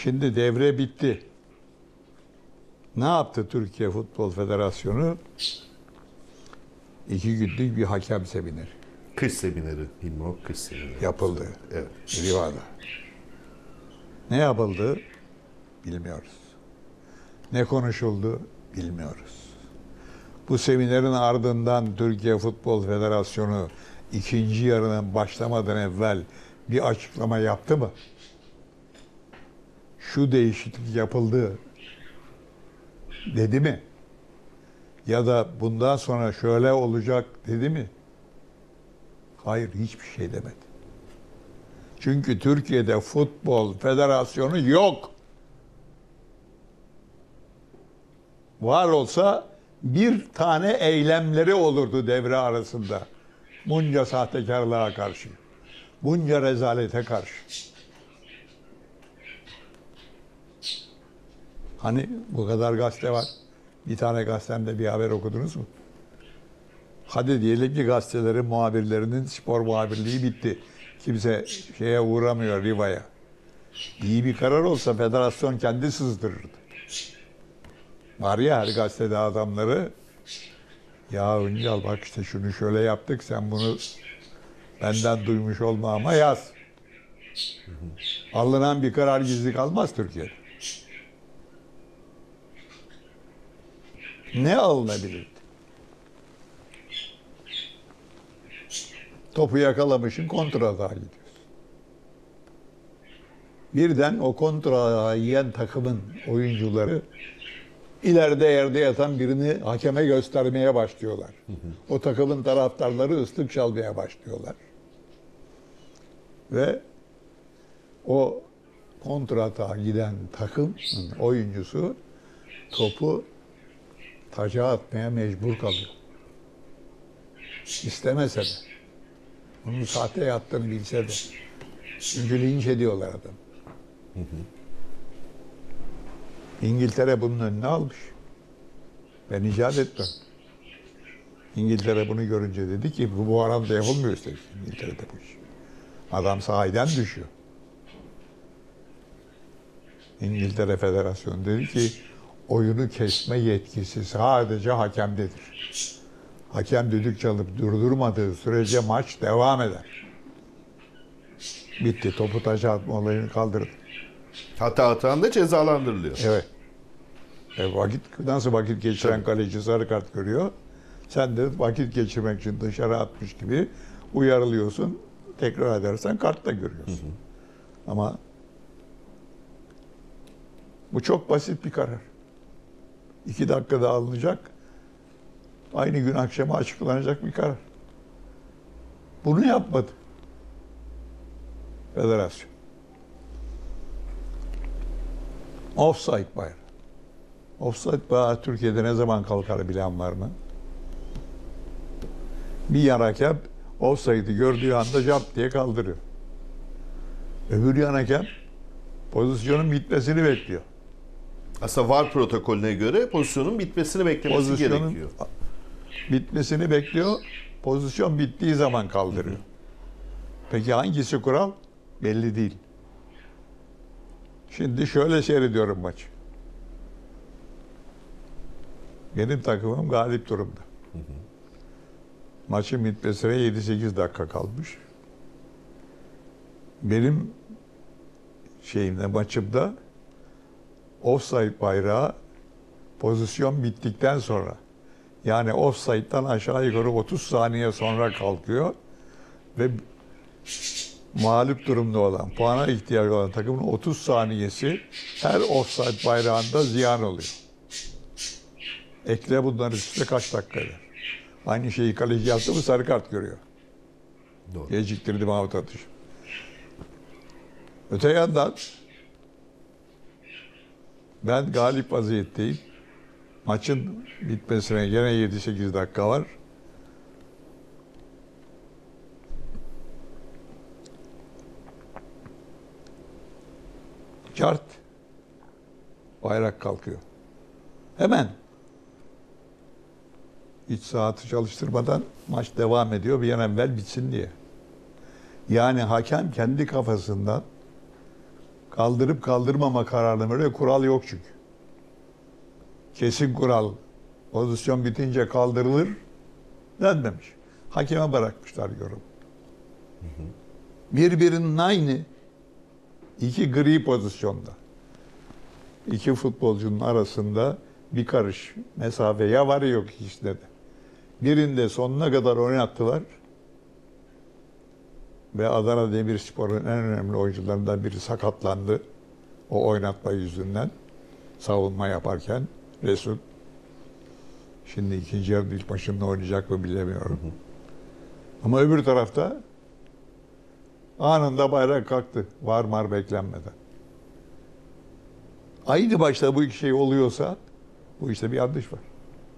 Şimdi devre bitti. Ne yaptı Türkiye Futbol Federasyonu? 2 günlük bir hakem semineri Kış semineri. Hilmi o kış semineri. yapıldı. Evet. Riva'da. Ne yapıldı? Bilmiyoruz. Ne konuşuldu? Bilmiyoruz. Bu seminerin ardından Türkiye Futbol Federasyonu ikinci yarının başlamadan evvel bir açıklama yaptı mı? Şu değişiklik yapıldı dedi mi? Ya da bundan sonra şöyle olacak dedi mi? Hayır, hiçbir şey demedi. Çünkü Türkiye'de Futbol Federasyonu yok. Var olsa bir tane eylemleri olurdu devre arasında. Bunca sahtekarlığa karşı, bunca rezalete karşı. Hani bu kadar gazete var. Bir tane gazetemde bir haber okudunuz mu? Hadi diyelim ki gazetelerin muhabirlerinin spor muhabirliği bitti. Kimse şeye uğramıyor, Riva'ya. İyi bir karar olsa federasyon kendi sızdırırdı. Var ya her gazetede adamları, ya Öncal bak işte şunu şöyle yaptık, sen bunu benden duymuş olma ama yaz. Alınan bir karar gizli kalmaz Türkiye'de. Ne alınabilirdi? Topu yakalamışın, kontratağa gidiyorsun. Birden o kontratağı yiyen takımın oyuncuları ileride yerde yatan birini hakeme göstermeye başlıyorlar. O takımın taraftarları ıslık çalmaya başlıyorlar. Ve o kontratağa giden takımın oyuncusu topu taca atmaya mecbur kalıyor. İstemese de. Bunun sahte yattığını bilse de. Çünkü linç ediyorlar adam. İngiltere bunun önüne almış. Ben icat ettim. İngiltere bunu görünce dedi ki bu arada yapılmıyor üstelik İngiltere'de bu iş. Adam sahiden düşüyor. İngiltere Federasyonu dedi ki oyunu kesme yetkisi sadece hakemdedir. Hakem düdük çalıp durdurmadığı sürece maç devam eder. Bitti. Topu taça atma olayını kaldırdı. Hata atan da cezalandırılıyor. Evet. Nasıl vakit geçiren kaleci sarı kart görüyor. Sen de vakit geçirmek için dışarı atmış gibi uyarılıyorsun. Tekrar edersen kart da görüyorsun. Ama bu çok basit bir karar. 2 dakikada alınacak. Aynı gün akşama açıklanacak bir karar. Bunu yapmadı federasyon. Offside bayrağı. Offside bayrağı Türkiye'de ne zaman kalkar bilen var mı? Bir yan hakem offside'ı gördüğü anda jump diye kaldırıyor. Öbür yan hakem pozisyonun bitmesini bekliyor. Aslında VAR protokolüne göre pozisyonun bitmesini beklemesi gerekiyor. Bitmesini bekliyor. Pozisyon bittiği zaman kaldırıyor. Peki hangisi kural? Belli değil. Şimdi şöyle seyrediyorum maçı. Benim takımım galip durumda. Maçın bitmesine 7-8 dakika kalmış. Benim maçımda offside bayrağı pozisyon bittikten sonra, yani offside'dan aşağı yukarı 30 saniye sonra kalkıyor ve mağlup durumda olan, puana ihtiyacı olan takımın 30 saniyesi her offside bayrağında ziyan oluyor. Ekle bunların üstüne kaç dakika eder? Aynı şeyi kaleci yaptı mı sarı kart görüyor. Doğru. Geciktirdim out atışı. Öte yandan ben galip vaziyetteyim. Maçın bitmesine gene 7-8 dakika var. Cart. Bayrak kalkıyor. Hemen. Hiç saati çalıştırmadan maç devam ediyor. Bir an evvel bitsin diye. Yani hakem kendi kafasından Kaldırıp kaldırmama kararını veriyor. Kural yok çünkü. Kesin kural. Pozisyon bitince kaldırılır denmemiş. Hakeme bırakmışlar yorum. Birbirinin aynı iki gri pozisyonda. İki futbolcunun arasında bir karış mesafe ya var ya yok ikisinde de. Birinde sonuna kadar oynattılar. Ve Adana Demirspor'un en önemli oyuncularından biri sakatlandı. O oynatma yüzünden. Savunma yaparken Resul. Şimdi ikinci yarı ilk başında oynayacak mı bilemiyorum. Ama öbür tarafta anında bayrak kalktı. Var beklenmeden. Aynı başta bu iki şey oluyorsa bu işte bir yanlış var.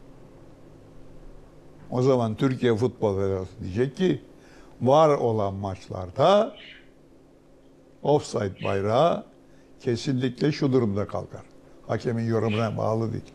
O zaman Türkiye Futbol Federasyonu diyecek ki var olan maçlarda offside bayrağı kesinlikle şu durumda kalkar. Hakemin yorumuna bağlı değil.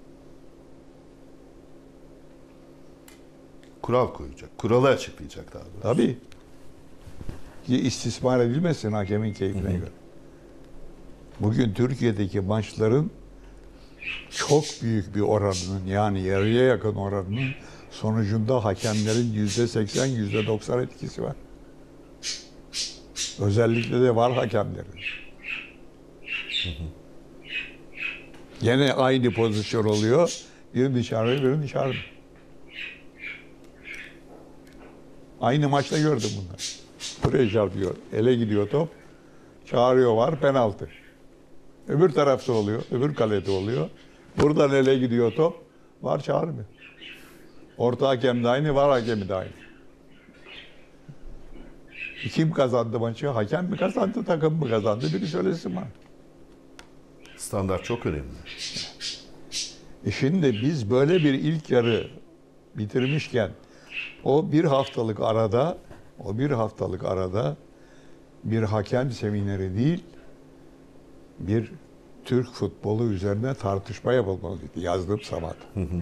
Kural koyacak. Kuralı açıklayacak daha doğrusu. Tabii. Ki istismar edilmesin hakemin keyfine göre. Bugün Türkiye'deki maçların çok büyük bir oranının yani yarıya yakın oranının sonucunda hakemlerin %80, %90 etkisi var. Özellikle de var hakemlerin. Gene aynı pozisyon oluyor. Biri dışarı, biri dışarı. Aynı maçta gördüm bunları. Buraya çarpıyor, ele gidiyor top. Çağırıyor var, penaltı. Öbür tarafta oluyor, öbür kalede oluyor. Buradan ele gidiyor top, var çağırmıyor. Orta hakem de aynı, var hakemi de aynı. Kim kazandı maçı? Hakem mi kazandı, takım mı kazandı? Biri söylesin bana. Standart çok önemli. Şimdi biz böyle bir ilk yarı bitirmişken o bir haftalık arada bir hakem semineri değil, bir Türk futbolu üzerine tartışma yapılmalıydı. Yazdım sabah.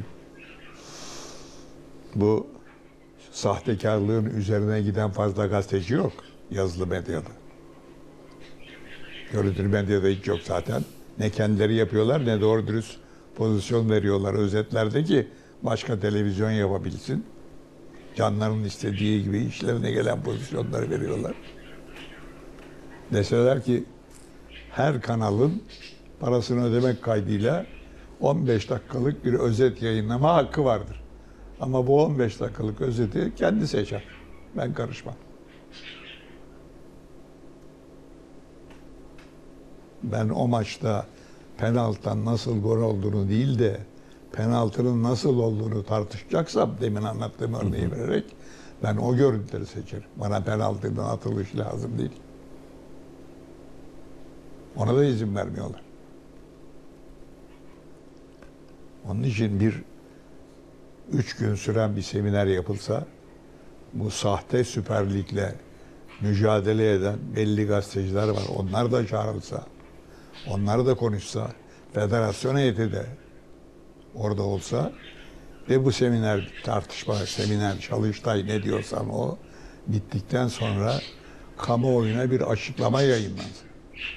Bu sahtekarlığın üzerine giden fazla gazeteci yok yazılı medyada. Görüntülü medyada hiç yok zaten. Ne kendileri yapıyorlar ne doğru dürüst pozisyon veriyorlar özetlerde ki başka televizyon yapabilsin. Canlarının istediği gibi işlerine gelen pozisyonları veriyorlar. Deseler ki her kanalın parasını ödemek kaydıyla 15 dakikalık bir özet yayınlama hakkı vardır. Ama bu 15 dakikalık özeti kendi seçer. Ben karışmam. Ben o maçta penaltıdan nasıl gol olduğunu değil de penaltının nasıl olduğunu tartışacaksam demin anlattığım örneği vererek ben o görüntüleri seçerim. Bana penaltının atılışı lazım değil. Ona da izin vermiyorlar. Onun için 3 gün süren bir seminer yapılsa, bu sahte Süper Lig'le mücadele eden belli gazeteciler var. Onlar da çağrılsa, onlar da konuşsa, federasyon heyeti de orada olsa ve bu seminer, Çalıştay ne diyorsan o bittikten sonra kamuoyuna bir açıklama yayınlansın.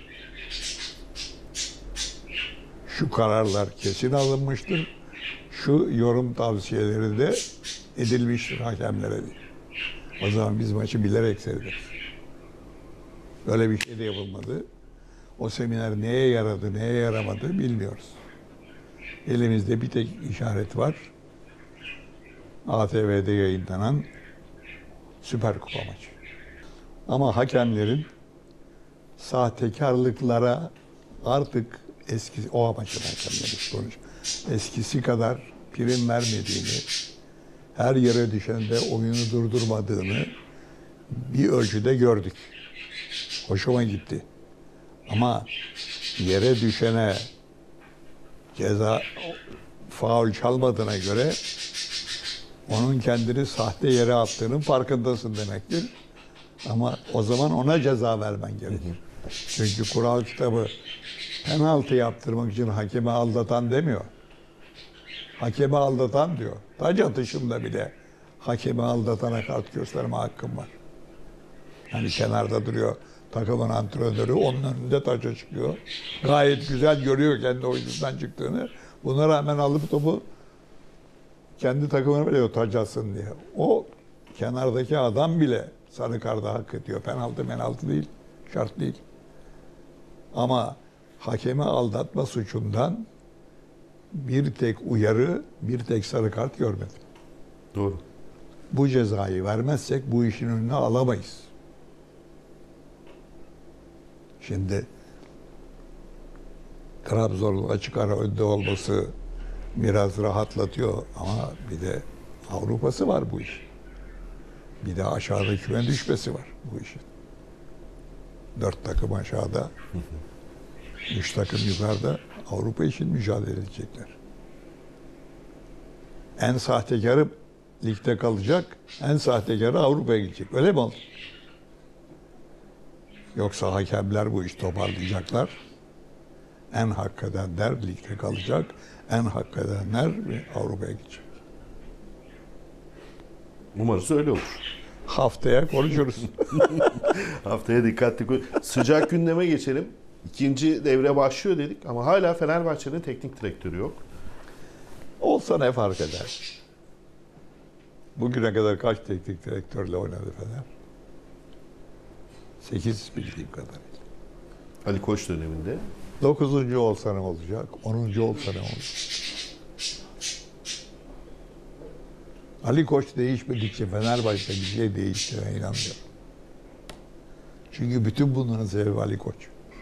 Şu kararlar kesin alınmıştır. Şu yorum tavsiyeleri de edilmiştir hakemlere diye. O zaman biz maçı bilerek seyrederiz. Böyle bir şey de yapılmadı. O seminer neye yaradı, neye yaramadı bilmiyoruz. Elimizde bir tek işaret var. ATV'de yayınlanan Süper Kupa maçı. Ama hakemlerin sahtekarlıklara artık o maçın hakemleri eskisi kadar prim vermediğini, her yere düşende oyunu durdurmadığını bir ölçüde gördük. Hoşuma gitti. Ama yere düşene faul çalmadığına göre onun kendini sahte yere attığının farkındasın demektir. Ama o zaman ona ceza vermen gerekir. Çünkü kural kitabı penaltı yaptırmak için hakemi aldatan demiyor. Hakemi aldatan diyor. Taç atışında bile hakemi aldatana kart gösterme hakkım var. Yani kenarda duruyor. takımın antrenörü onun önünde taça çıkıyor. Gayet güzel görüyor kendi oyuncusundan çıktığını. Buna rağmen alıp topu kendi takımına veriyor taç atsın diye. O kenardaki adam bile sarı karda hak ediyor. Penaltı değil, şart değil. Ama hakemi aldatma suçundan bir tek uyarı, bir tek sarı kart görmedim. Doğru. Bu cezayı vermezsek bu işin önüne alamayız. Şimdi Trabzon'un açık ara önde olması biraz rahatlatıyor ama bir de Avrupa'sı var bu iş. Bir de aşağıda küme düşmesi var bu işin. 4 takım aşağıda, 3 takım yukarıda Avrupa için mücadele edecekler. En sahtekarı ligde kalacak, en sahtekarı Avrupa'ya gidecek. Öyle mi oldu? Yoksa hakemler bu işi toparlayacaklar. En hak edenler ligde kalacak, en hak edenler Avrupa'ya gidecek. Umarız öyle olur. Haftaya konuşuruz. Haftaya dikkatli. Sıcak gündeme geçelim. İkinci devre başlıyor dedik ama hala Fenerbahçe'nin teknik direktörü yok. Olsa ne fark eder? Bugüne kadar kaç teknik direktörle oynadı Fener? 8 bildiğim kadarıyla. Ali Koç döneminde. 9. olsa ne olacak? 10. olsa ne olacak? Ali Koç değişmedikçe Fenerbahçe bir şey değiştiğine inanmıyorum. Çünkü bütün bunların sebebi Ali Koç.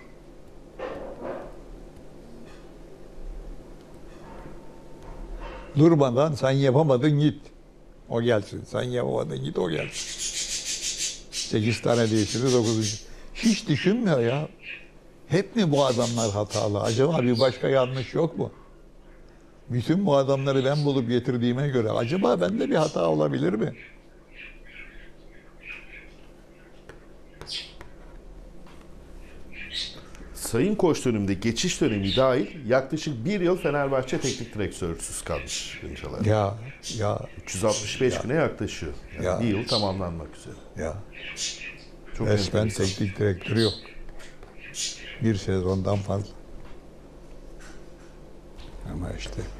Durmadan sen yapamadın git. O gelsin. Sen yapamadın git o gelsin. 8 tane değiştirdi 9. Hiç düşünmüyor ya. Hep mi bu adamlar hatalı? Acaba bir başka yanlış yok mu? Bütün bu adamları ben bulup getirdiğime göre acaba bende bir hata olabilir mi? Sayın Koç döneminde geçiş dönemi dahil yaklaşık bir yıl Fenerbahçe teknik direktörsüz kalmış Günçalar. Ya 365 güne yaklaşıyor. Yani Ya. bir yıl tamamlanmak üzere. ya Çok resmen enteresan. teknik direktörü yok. Bir sezondan fazla. Ama işte